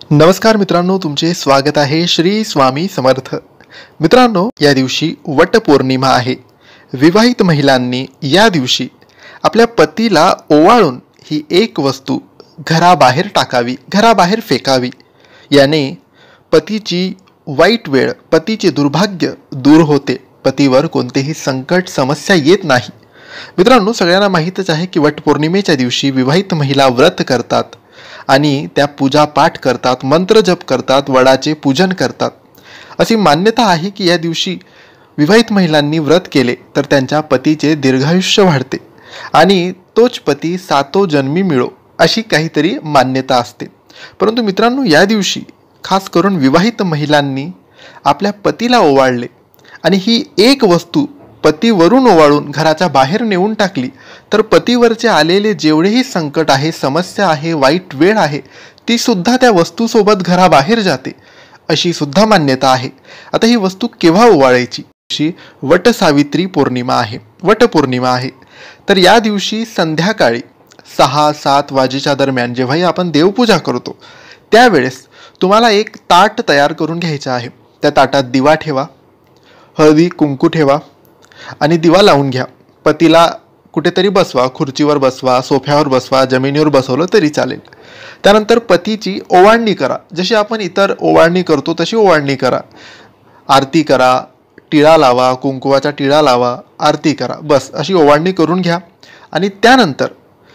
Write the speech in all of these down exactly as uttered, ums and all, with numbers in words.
नमस्कार मित्रांनो, तुमचे स्वागत आहे श्री स्वामी समर्थ. मित्रांनो, या दिवशी वटपौर्णिमा आहे. विवाहित महिलांनी या दिवशी आपल्या पतीला ओवाळून ही एक वस्तू घराबाहेर टाकावी, घराबाहेर फेकावी. याने पतीची वाईट वेळ, पतीचे दुर्भाग्य दूर होते. पतीवर कोणतेही संकट, समस्या येत नाही. मित्रांनो, सगळ्यांना माहीतच आहे की वटपौर्णिमेच्या दिवशी विवाहित महिला व्रत करतात आणि त्या पूजा पाठ करतात, मंत्र जप करतात, वडाचे पूजन करतात. अशी मान्यता आहे की या दिवशी विवाहित महिलांनी व्रत केले तर त्यांच्या पतीचे दीर्घायुष्य वाढते आणि तोच पती सातो जन्मी मिळो, अशी काहीतरी मान्यता असते. परंतु मित्रांनो, या दिवशी खास करून विवाहित महिलांनी आपल्या पतीला ओवाळले आणि ही एक वस्तू पतीवरून ओवाळून घराच्या बाहेर नेऊन टाकली तर पतीवरचे आलेले जेवढेही संकट आहे, समस्या आहे, वाईट वेळ आहे, ती सुद्धा त्या वस्तूसोबत घराबाहेर जाते, अशी सुद्धा मान्यता आहे. आता ही वस्तू केव्हा ओवाळायची? अशी वट सावित्री पौर्णिमा आहे, वटपौर्णिमा आहे. तर या दिवशी संध्याकाळी सहा सात वाजेच्या दरम्यान जेव्हाही आपण देवपूजा करतो त्यावेळेस तुम्हाला एक ताट तयार करून घ्यायचं आहे. त्या ताटात दिवा ठेवा, हळदी कुंकू ठेवा आणि दिवा लावून घ्या. पतीला कुठेतरी बसवा, खुर्चीवर बसवा, सोफ्यावर बसवा, जमिनीवर बसवलं तरी चालेल. त्यानंतर पतीची ओवाळणी करा. जशी आपण इतर ओवाळणी करतो तशी ओवाळणी करा. आरती करा, टिळा लावा, कुंकुवाचा टिळा लावा, आरती करा. बस अशी ओवाळणी करून घ्या. आणि त्यानंतर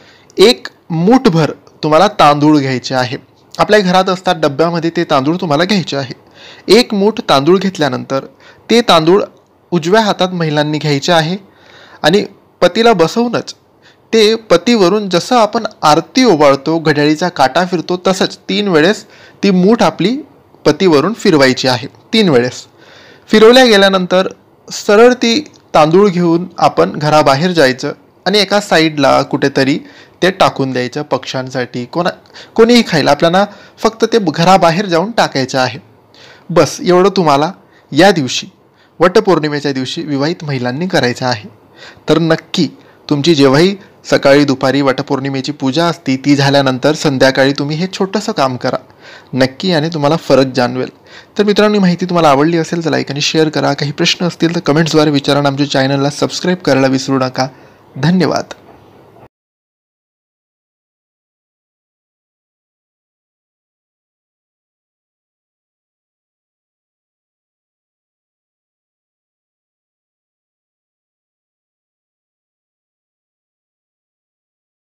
एक मूठभर तुम्हाला तांदूळ घ्यायचे आहे. आपल्या घरात असतात डब्यामध्ये, ते तांदूळ तुम्हाला घ्यायचे आहे. एक मूठ तांदूळ घेतल्यानंतर ते तांदूळ उजव्या हातात महिलांनी घ्यायचे आहे आणि पतीला बसवूनच ते पतीवरून जसं आपण आरती ओवाळतो, घड्याळीचा काटा फिरतो, तसंच तीन वेळेस ती मूठ आपली पतीवरून फिरवायची आहे. तीन वेळेस फिरवल्या गेल्यानंतर सरळ ती तांदूळ घेऊन आपण घराबाहेर जायचं आणि एका साईडला कुठेतरी ते टाकून द्यायचं. पक्ष्यांसाठी, कोणा कोणीही खायला, आपल्याला फक्त ते घराबाहेर जाऊन टाकायचं आहे. बस एवढं तुम्हाला या दिवशी, वटपौर्णिमेच्या दिवशी विवाहित महिलांनी करायचं आहे. तर नक्की तुमची जेव्हाही सकाळी दुपारी वटपौर्णिमेची पूजा असते ती झाल्यानंतर संध्याकाळी तुम्ही हे छोटंसं काम करा. नक्की याने तुम्हाला फरक जाणवेल. तर मित्रांनो, माहिती तुम्हाला आवडली असेल तर लाईक आणि शेअर करा. काही प्रश्न असतील तर कमेंट्सद्वारे विचारा. आमच्या चॅनलला सबस्क्राईब करायला विसरू नका. धन्यवाद.